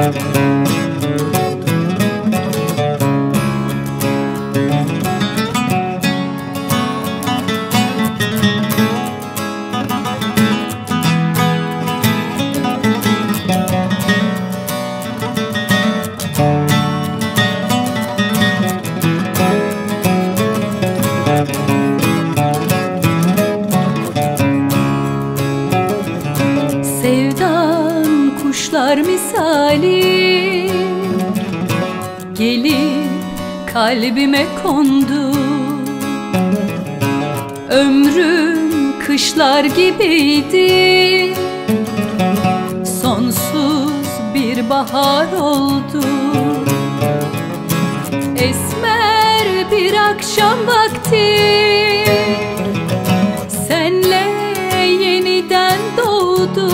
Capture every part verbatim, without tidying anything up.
misali gelip kalbime kondu. Ömrüm kışlar gibiydi, sonsuz bir bahar oldu. Esmer bir akşam vakti senle yeniden doğdu.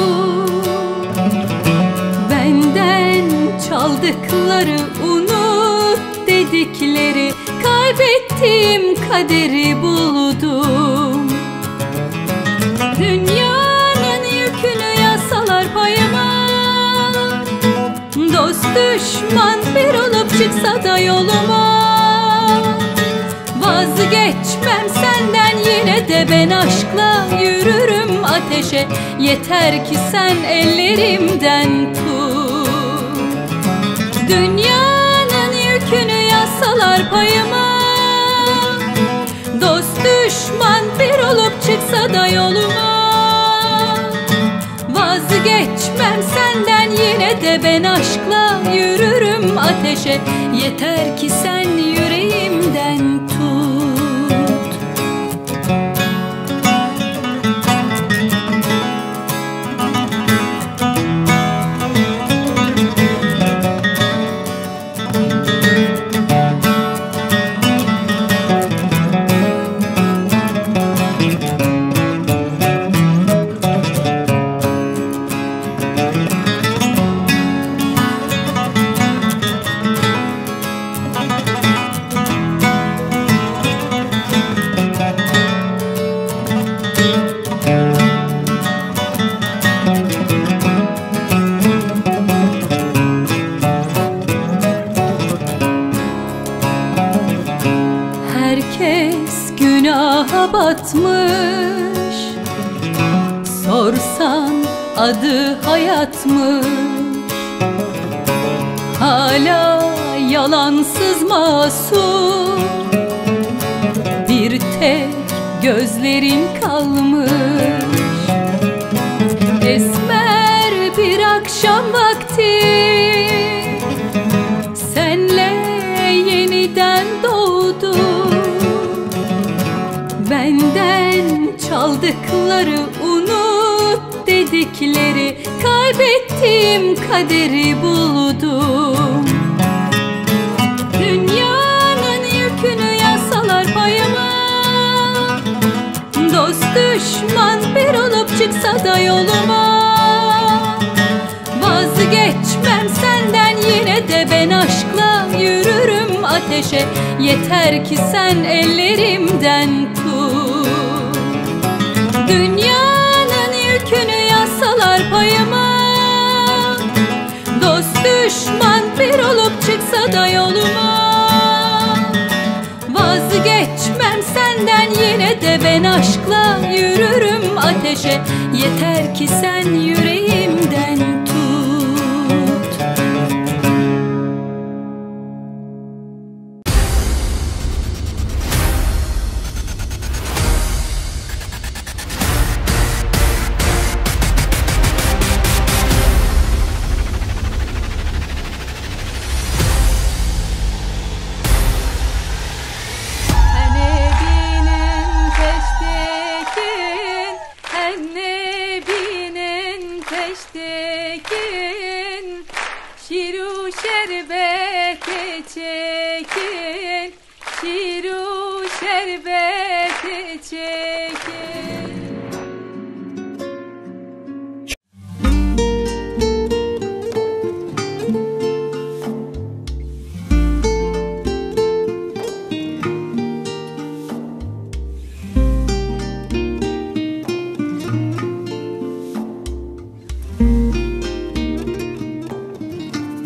Benden çaldıkları unut dedikleri, kaybettiğim kaderi buldum. Dünyanın yükünü yazsalar payıma, dost düşman bir olup çıksa da yoluma, vazgeçmem senden, yine de ben aşkla yürürüm ateşe. Yeter ki sen ellerimden tut. Dünyanın yükünü yazsalar payıma, dost düşman bir olup çıksa da yoluma, vazgeçmem senden, yine de ben aşkla yürürüm ateşe. Yeter ki sen yüreğimden tut. Herkes günaha batmış, sorsan adı hayatmış. Hala yalansız masum bir tek gözlerin kalmış. Esmer bir akşam vakti senle yeniden doğdu. Benden çaldıkları unut dedikleri, kaybettiğim kaderi buldum. Dünyanın yükünü yazsalar payıma, dost düşman bir olup çıksa da yoluma, vazgeçmem senden, yine de ben aşkla yürürüm ateşe. Yeter ki sen ellerimden tut. Dünyanın yükünü yazsalar payıma, dost düşman bir olup çıksa da yoluma, vazgeçmem senden, yine de ben aşkla yürürüm ateşe. Yeter ki sen yüreğimden tut. Şiru şerbeti çekin, şiru şerbeti çekin.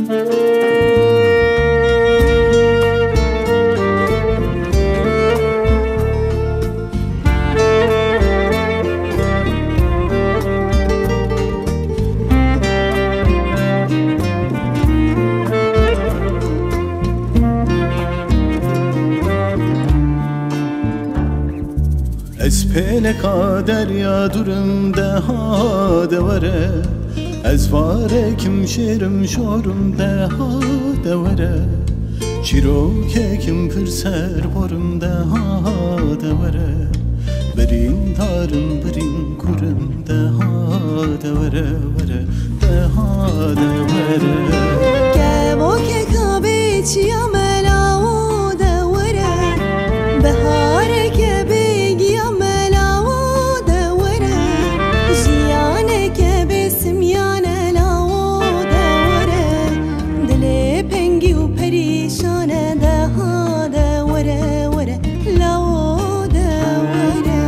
از پلکا دریا دورم ده ها دوره از وارکم شیرم شورم ده ها دوره چیروکه کم پر سر برم ده ها دوره برین دارم برین کرم ده ها دوره وره ده ها دوره گمو که کابی چیا ملاو دوره بهاره که بگیا ملاو دوره جیانه که بسمیانه لاو دوره دل پنگی و پریشانه ده ها دوره وره لاو دوره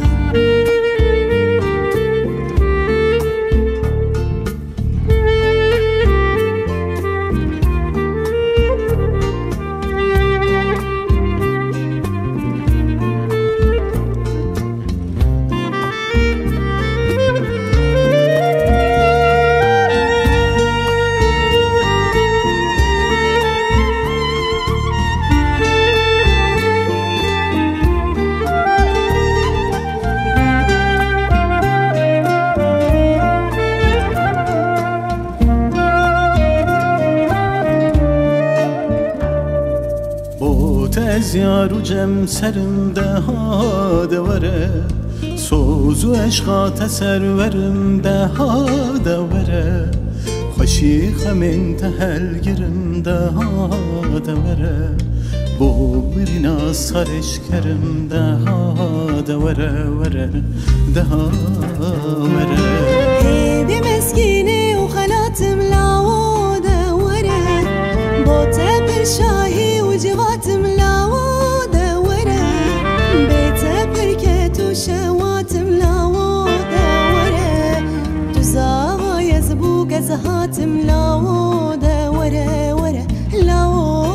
از یارو جم سرم ده ها دوره سوز و عشقات سرورم ده ها دوره خوشی خمین تهل گرم ده ها دوره بو برینا سرش کرم ده ها دوره وره ده ها وره هیدی مسکینی و خلاتم لاو دوره با تپر شاهی و جواتم لاو دوره بتپر که تو شواتم لاو دوره تو زاوای زبوگ از هاتم لاو دوره وره لاو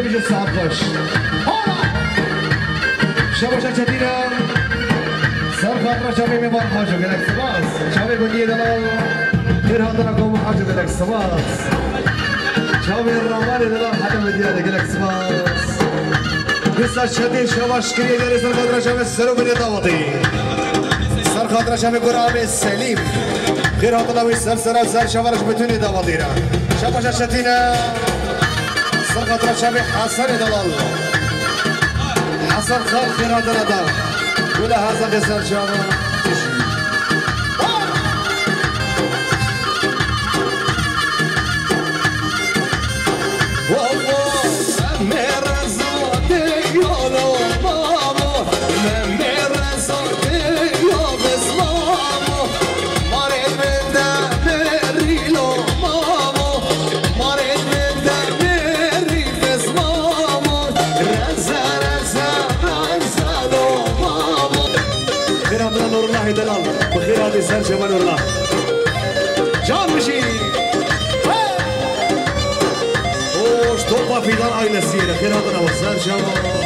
بيجي الساعة اثناش شباشة شديدة صار خاطرة شبابي ما حاجة قالك سباس شبابي قولي دلال غير هضركم حاجة قالك سباس شبابي الرمالي دلال حدا مديانة قالك سباس قصة شديد شباش كريه داري صار خاطرة شبابي السلو بني داوطي صار خاطرة شبابي قرابي السليم غير هضركم السلسلة وزار شبارش بتوني داوطينا شباشة شديدة صار خاطرة شبابي حسن دلال حسن خال خير هذا الأداء ولا هذا غزال شابه دلال بخير هذه سر شمال الله جان مشي اوش توبا في دار عائلة سيرة خير هذا نوع سر شمال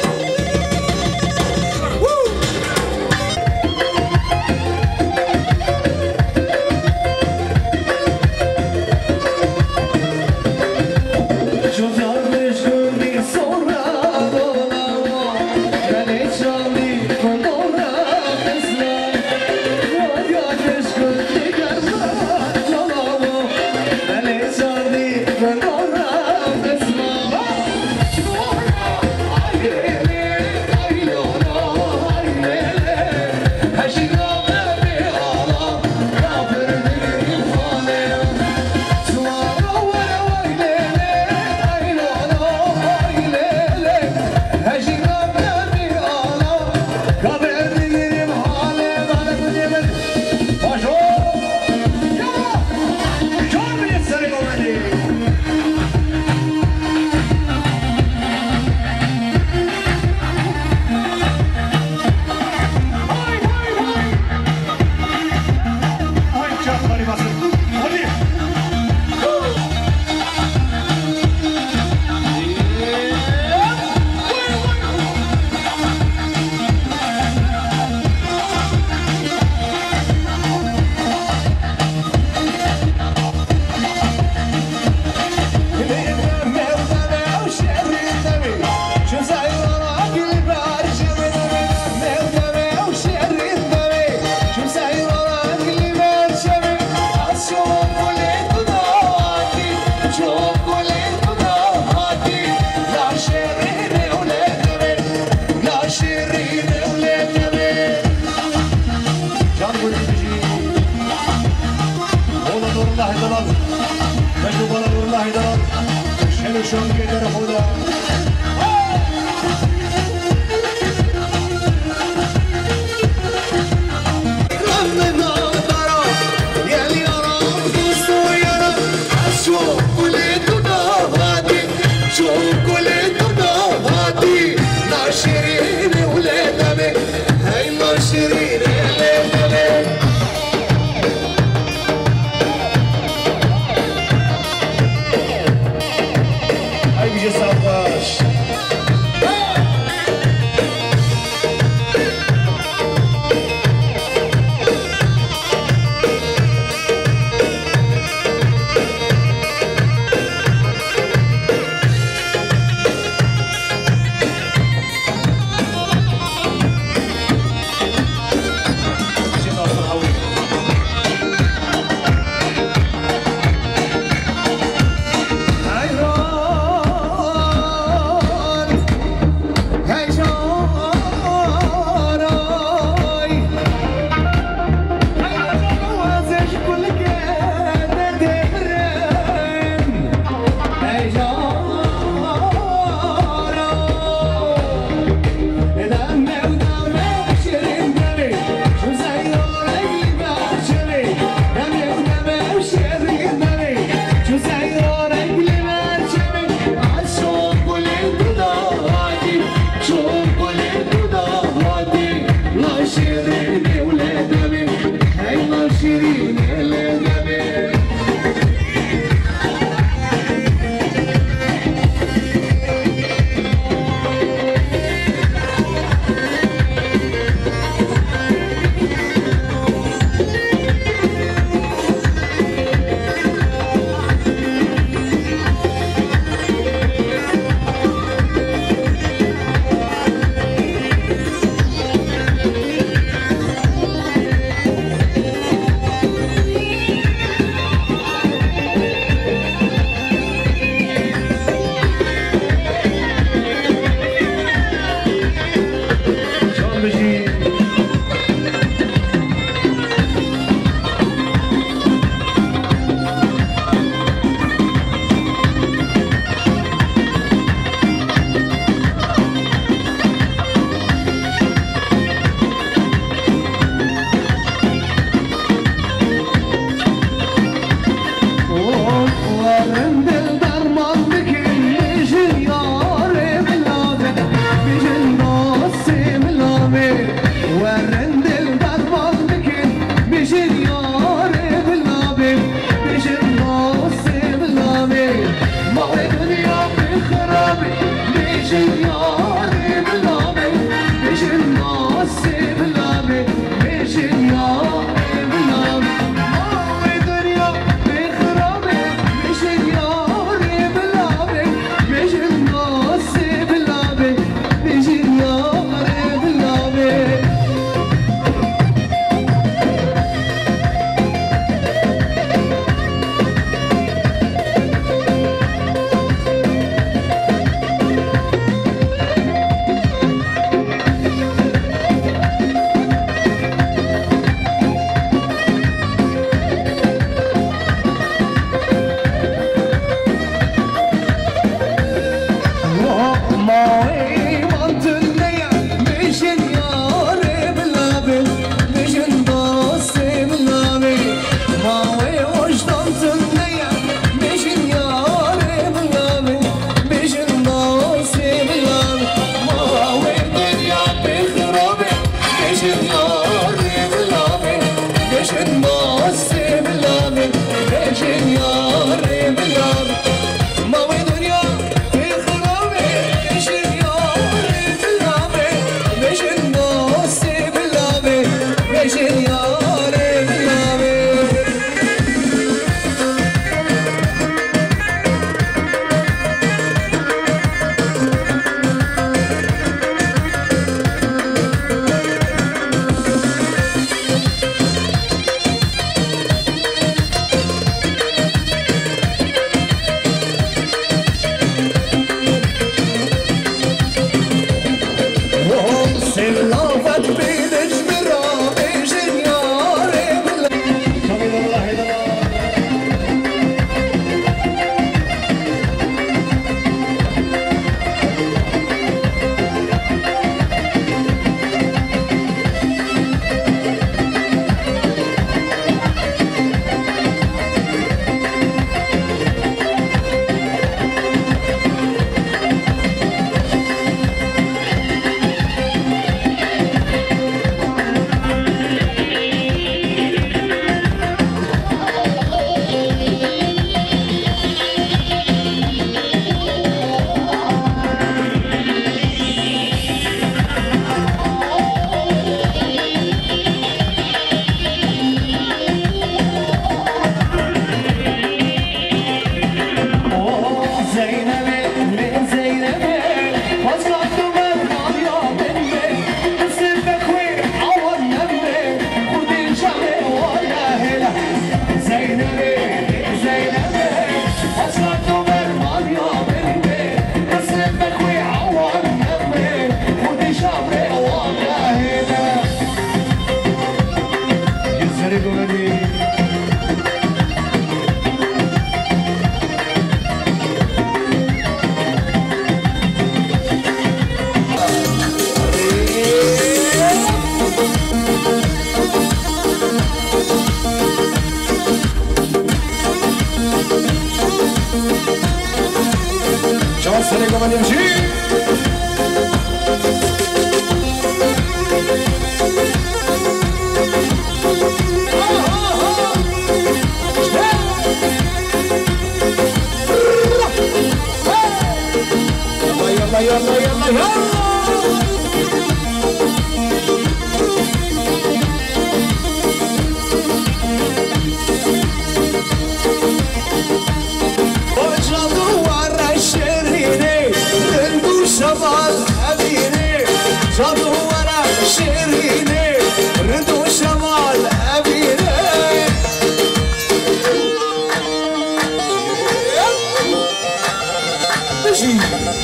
من يمشي يلا يلا يلا يلا شمال أبيني جادو ورا شيريني ردو شمال أبيني ماشي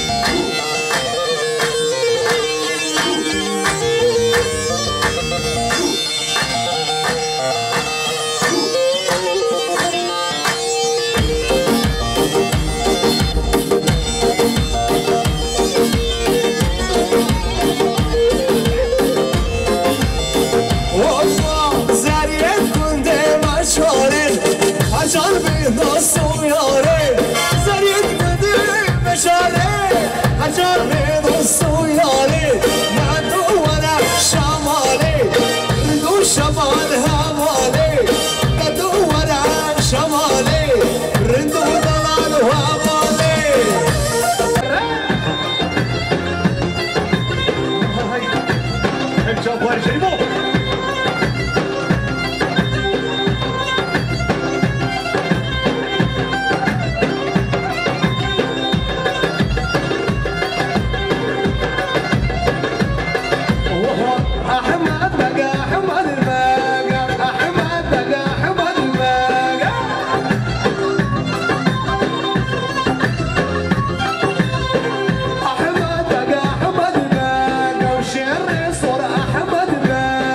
دوستو یاره زرید بدی بشاره هجار دوستو یاره من دو ورا شماله دو شمال حواله دو ورا شماله رندو دلال حواله امشب ورشیمو أحمد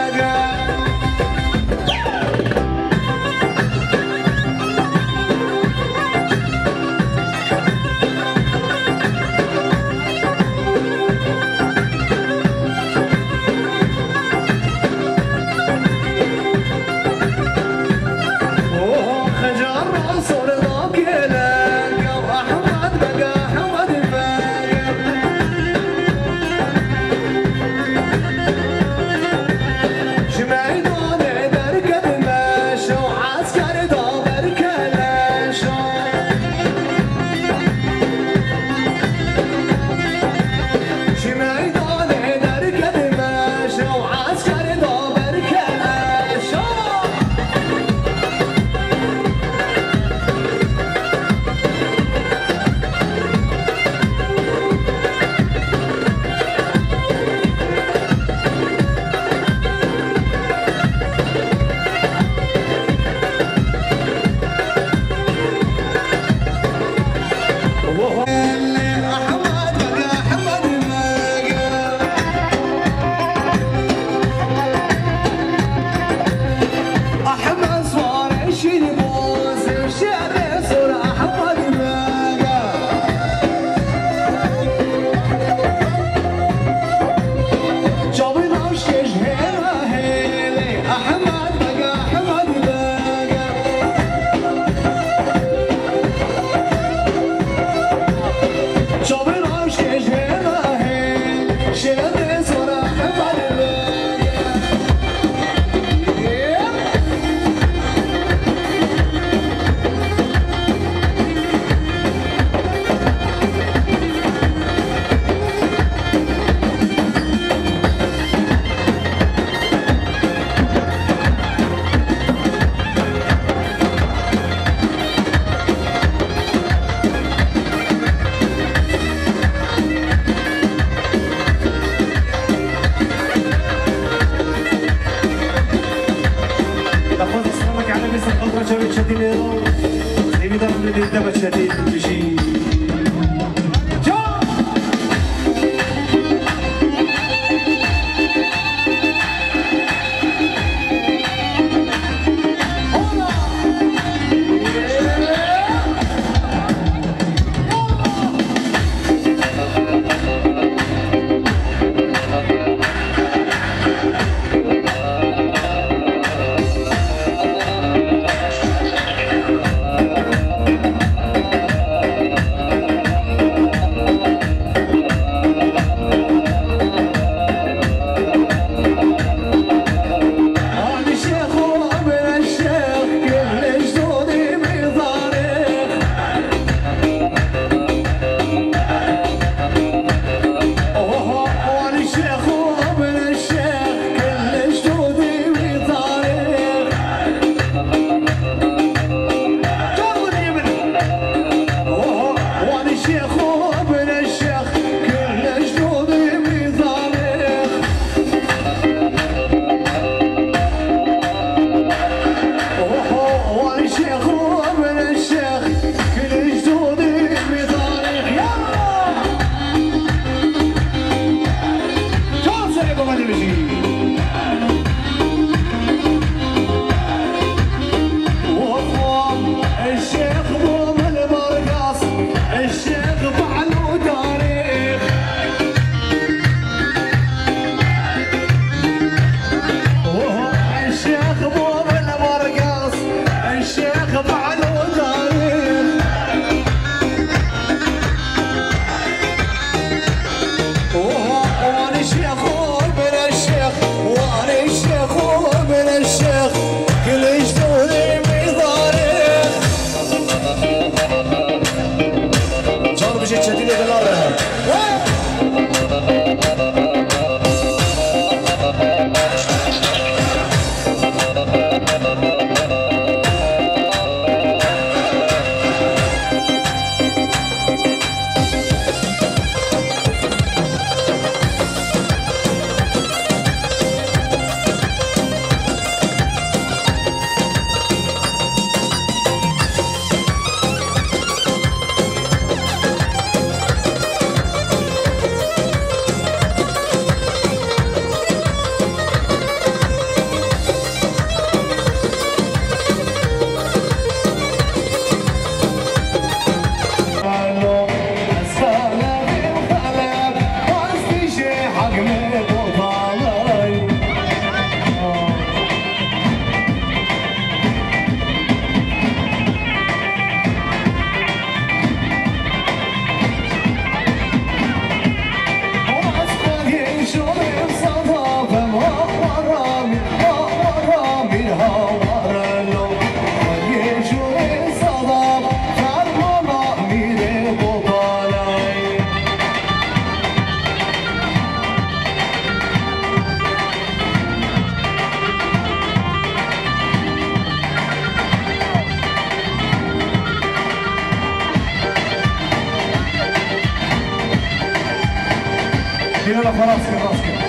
يلا خلاص كده خلاص كده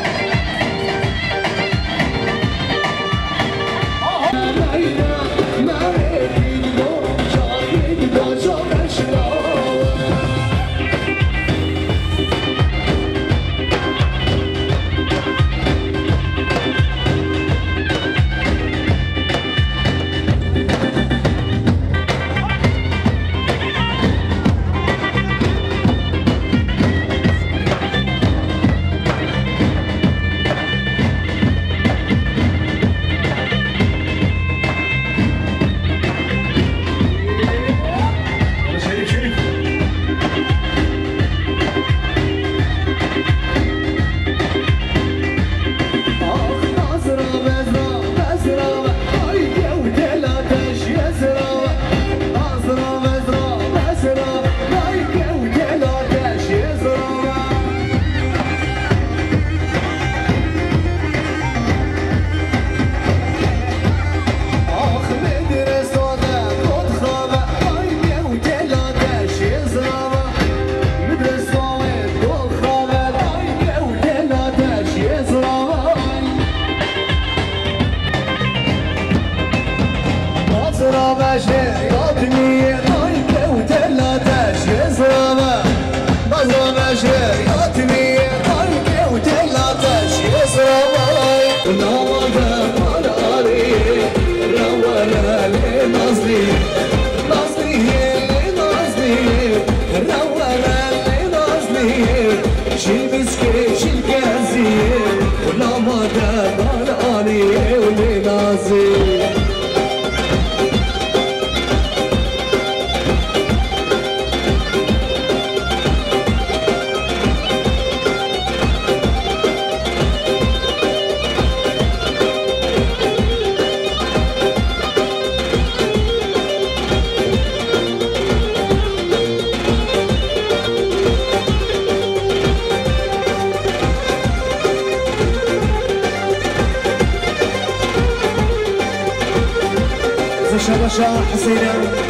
شاه حسينة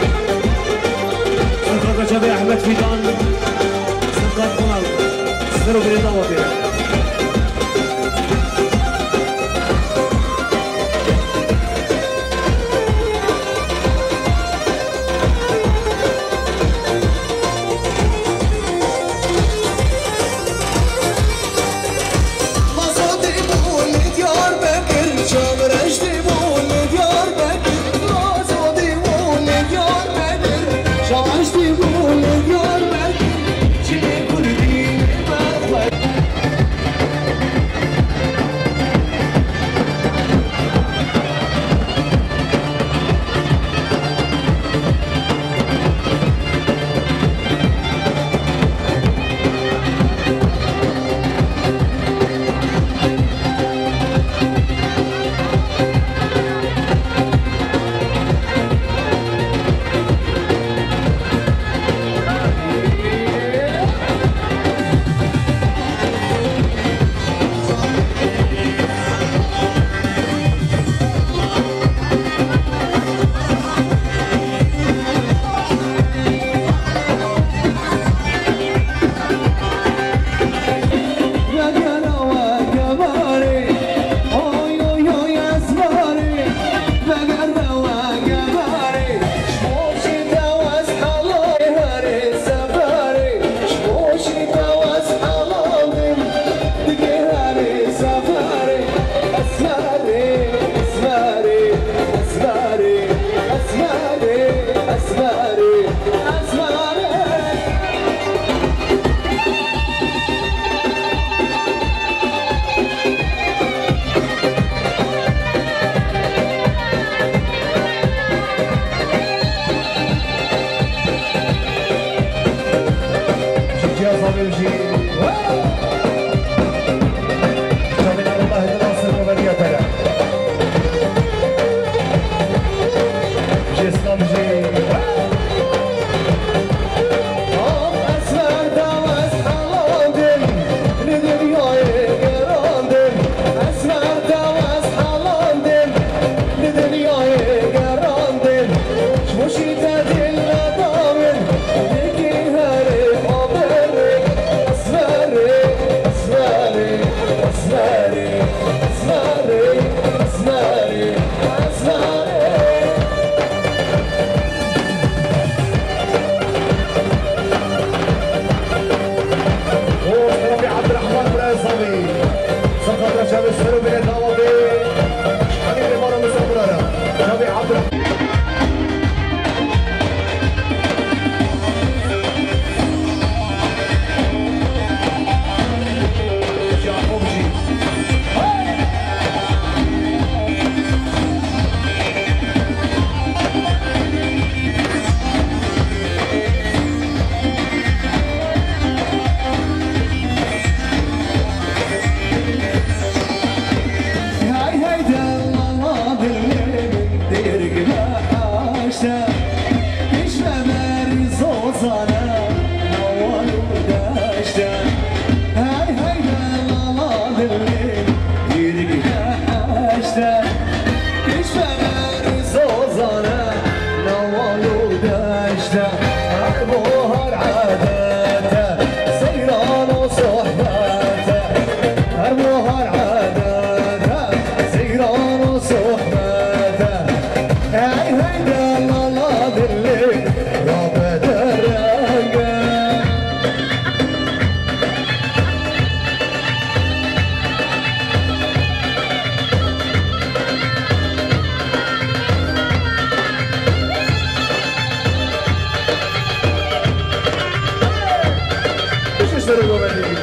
صدق جابي أحمد فيدان صدق قمر سروا بريطة وفيرا رو ببینید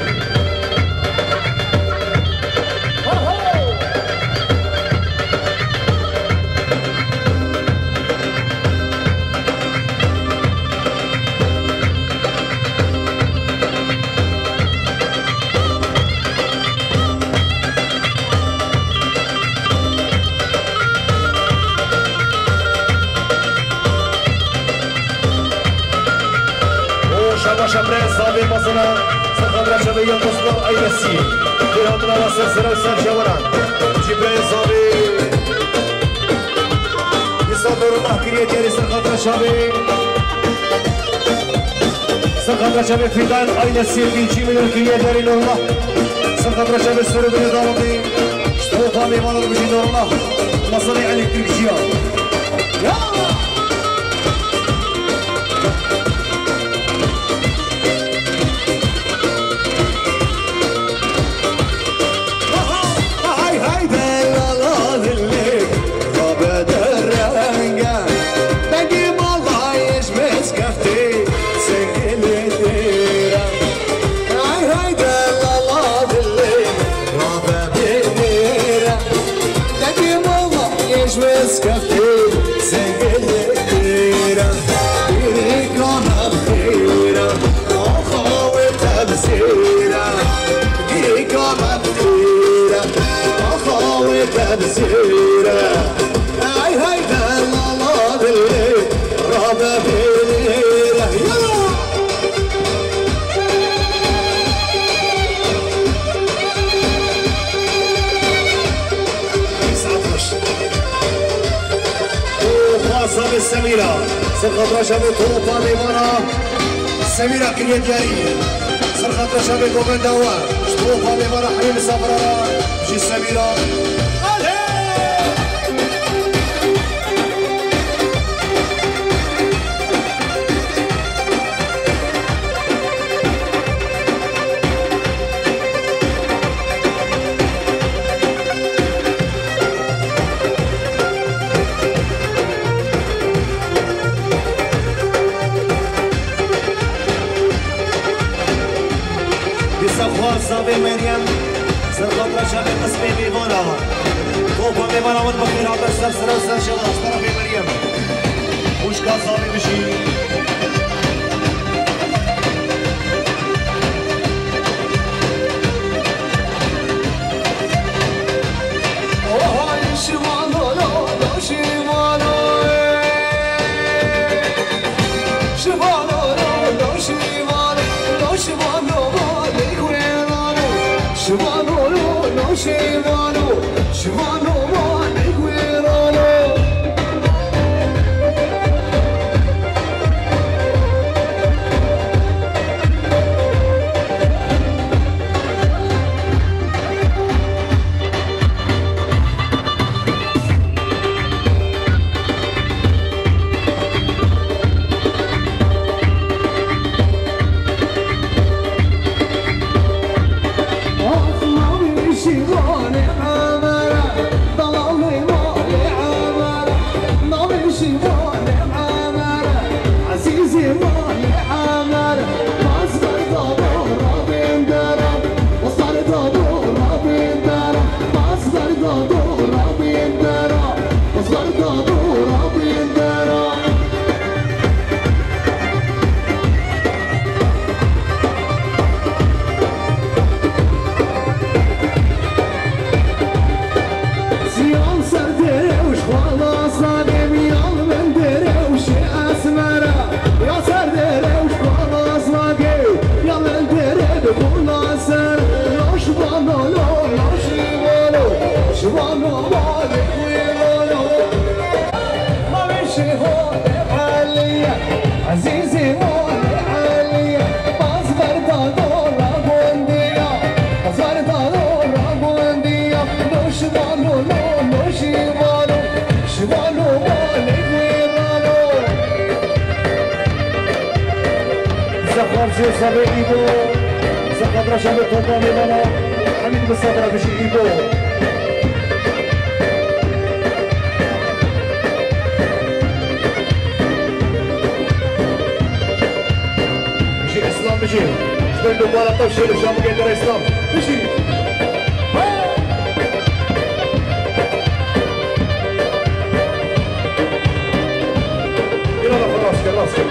شبرين صابي مصنع سخبرة شبية مصدر أي نسيم في هطنا وسلسلة وسان شوران جبرين صابي يصدر الله كريت ياري سخبرة شبي سخبرة شبي في دان أي نسيم في جيمين الكريت ياري نور الله سخبرة شبي سوري بني ضاربي اشتغل فامي مالر بجي نور الله مصنع عليك تلجيان يلا هاي هاي الله بالليل رابع بيرة يلا وخاصة بالسميرة سرخط رشبي طوفة بمرة السميرة كلية جارية سرخط رشبي قومن دوار طوفة بمرة حبيب صبرا مشي السميرة صابي مريم سرخط رشا بقسمي بيمانا طوفا بيمانا والبخير عبر سلسلة وسلسلة أصدر في مريم وش كان صابي بشي شمالو لو شمالو شمالو لو شمالو لو شمالو شمالو لو شمالو شمالو مالك ويرانو زخرف صابي إيبو زخرف رشا بطوطة ميمانا حميد بالصدرة بشي إيبو بشي إسلام بشي من دنبال طفشي لشام قدر اسلام مشي يلا راسك راسك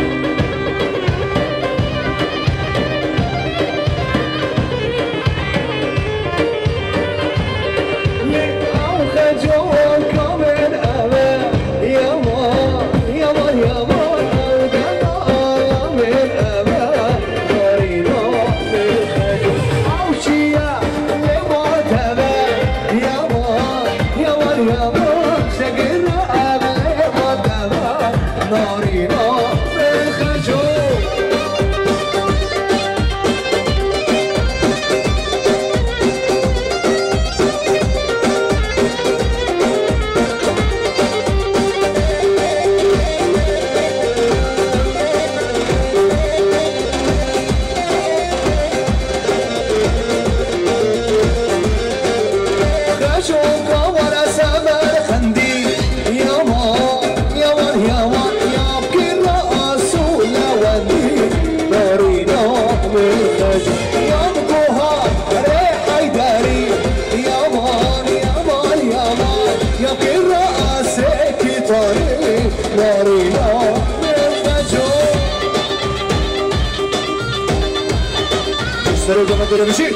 مشي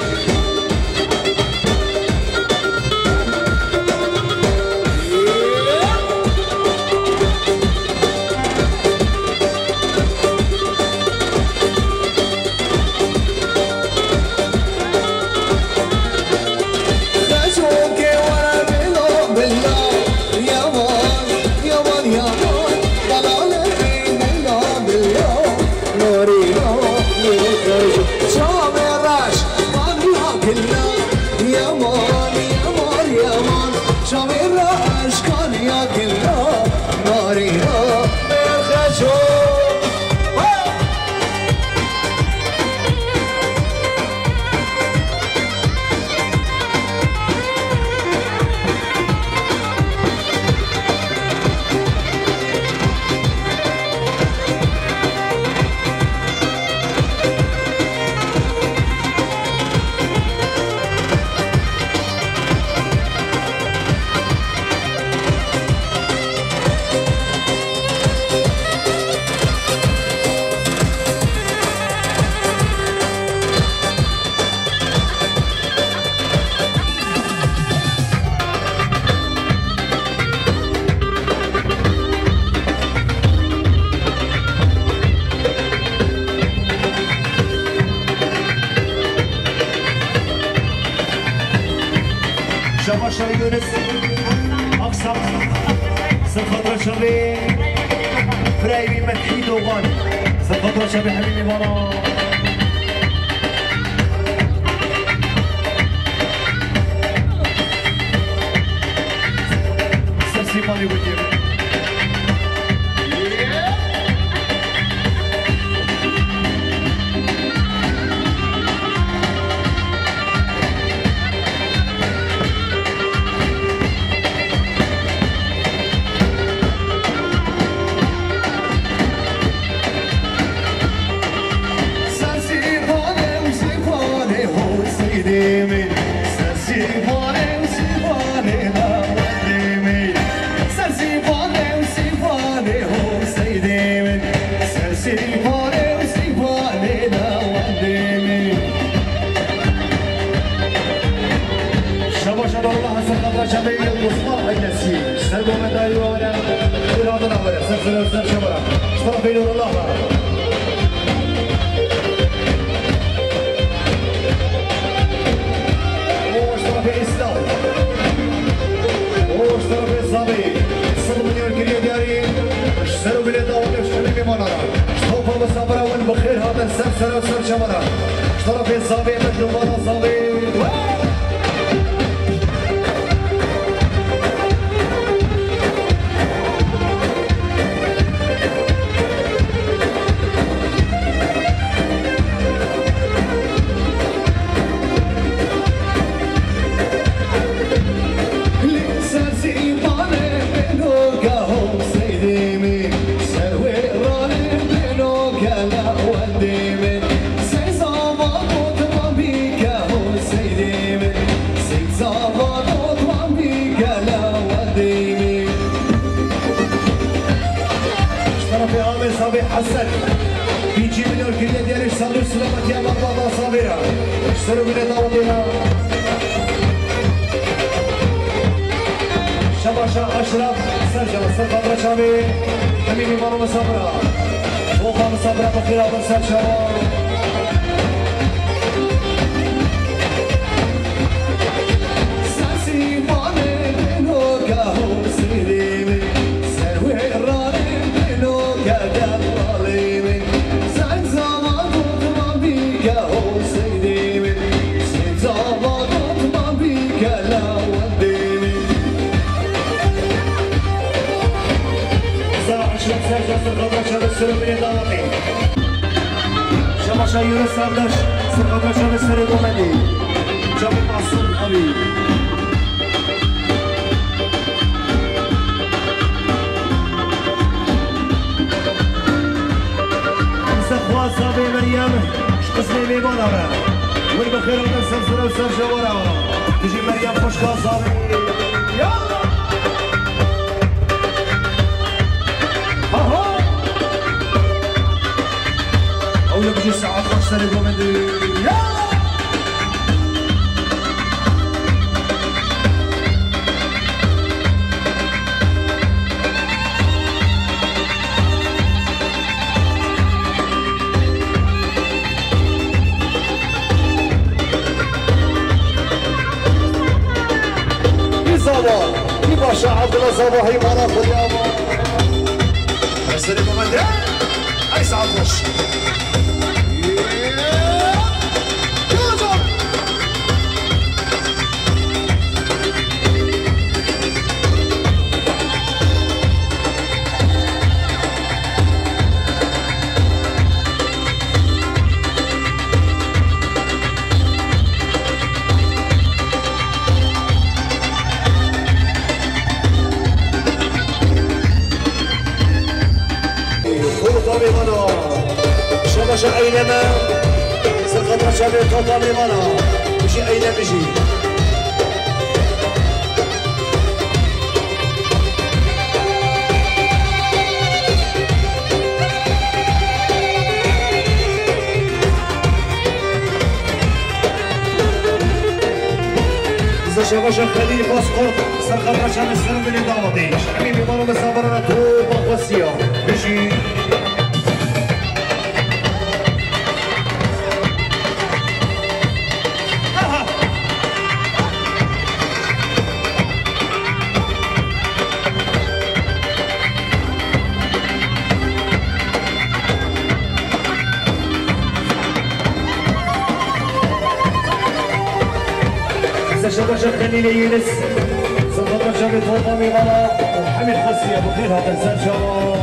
يونس أقصى سنخاطر شبي فرايبي مدحي دوغان سنخاطر شبي حبيبي بارا سرسي مالي ودير سلو بين داودينا شباشا أشرف سرجل سرقة رشابي حبيبي مارو مصبرة وقا مصبرة بخيرا بسر شباب ساسي ماني بينو كهو سيريمي سروي راني بينو كدلاليمي زين زمان ما بيك هو سيريمي زين زمان ما بيك لا وديني أشرف سرجل سرقة رشابي سلو بين داودي شباشا يونس سردش سرقة رشابي سري دومدي جاب معصوم حبيب خواز زابي مريم شقسمي بيبونا والبخير من سلسلة وسرجة ورا تجي مريم خوش خواز زابي يلا هاهو أولا بجي ساعات خوش سري دومدي يلا في باشا عبد الله صباحي معنا في اليوم السلام عليكم اي ساعه وش شباشا أينما سرقة رشابي توطا لمانا بشي أين بشي إذا شباشا خليل باسقط سرقة رشابي سرم بني داودي حبيبي مانو مسافرنا توبا وسيا بشي شباشا خليل يونس سلطة رشابي توطامي غلا وحميد خسي أبو خير هذا السرجة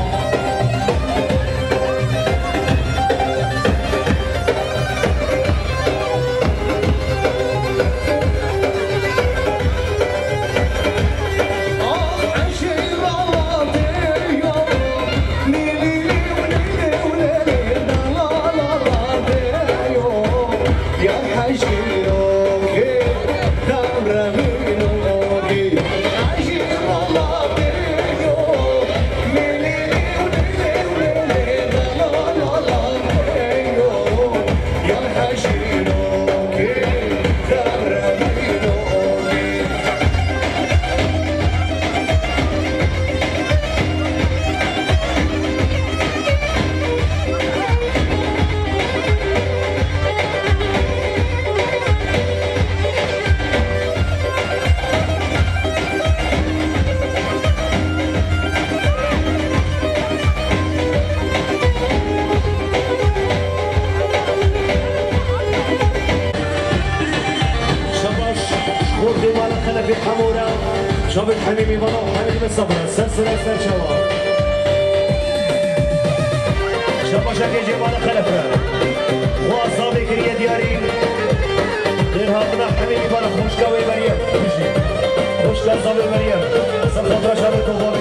شاب الحميمي بنا وحميمي بالصبر سلسلة سرشوا شباشا كيجي بنا خلفنا واصابي كريه دياري غير هاتنا حميمي بنا خوشكاوي مريم خوشكا صابي مريم سلطة رشابي توضا